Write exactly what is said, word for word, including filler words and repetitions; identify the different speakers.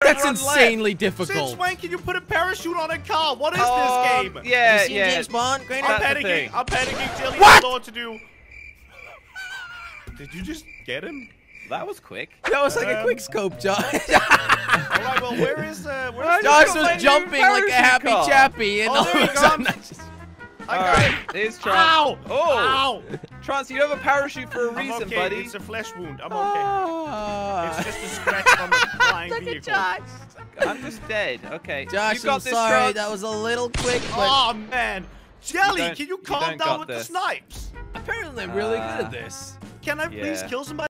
Speaker 1: That's
Speaker 2: run
Speaker 1: insanely
Speaker 2: left.
Speaker 1: difficult.
Speaker 2: Since when can you put a parachute on a car? What is
Speaker 3: Oh,
Speaker 2: this game?
Speaker 3: Yeah,
Speaker 1: Have you seen
Speaker 3: yeah.
Speaker 1: James Bond? Great
Speaker 2: I'm
Speaker 3: That's the
Speaker 2: panicking.
Speaker 3: thing.
Speaker 2: I'm panicking. Jelly,
Speaker 1: What?
Speaker 2: I don't know what to do. Did you just get him?
Speaker 3: That was quick.
Speaker 1: That was like a
Speaker 2: Um,
Speaker 1: quick scope, Josh.
Speaker 2: All right. Well, where is uh? Where's
Speaker 1: Josh
Speaker 3: got my
Speaker 1: was
Speaker 3: new
Speaker 1: jumping like a
Speaker 3: parachute
Speaker 1: happy
Speaker 3: car.
Speaker 1: chappy, and
Speaker 2: Oh,
Speaker 1: all
Speaker 2: there
Speaker 1: of
Speaker 2: he
Speaker 1: a sudden, I
Speaker 2: comes.
Speaker 1: just...
Speaker 2: I
Speaker 3: All
Speaker 2: got
Speaker 3: right,
Speaker 2: it.
Speaker 3: here's Trans.
Speaker 2: Ow!
Speaker 3: Oh,
Speaker 2: Ow!
Speaker 3: Trans, you have a parachute for a
Speaker 2: I'm
Speaker 3: reason,
Speaker 2: okay.
Speaker 3: buddy.
Speaker 2: It's a flesh wound. I'm okay.
Speaker 1: Ah.
Speaker 2: It's just a scratch from a flying
Speaker 1: Look at
Speaker 2: vehicle.
Speaker 1: Josh.
Speaker 3: I'm just dead. Okay.
Speaker 1: Josh,
Speaker 3: you got
Speaker 1: I'm
Speaker 3: this,
Speaker 1: sorry.
Speaker 3: Trans.
Speaker 1: That was a little quick, but
Speaker 2: Oh man, Jelly,
Speaker 3: don't-
Speaker 2: can you
Speaker 3: you
Speaker 2: calm
Speaker 3: don't
Speaker 2: down
Speaker 3: got
Speaker 2: with
Speaker 3: this.
Speaker 2: the snipes?
Speaker 1: apparently I'm really good
Speaker 3: Uh,
Speaker 1: at this.
Speaker 2: Can I please
Speaker 3: Yeah.
Speaker 2: kill somebody?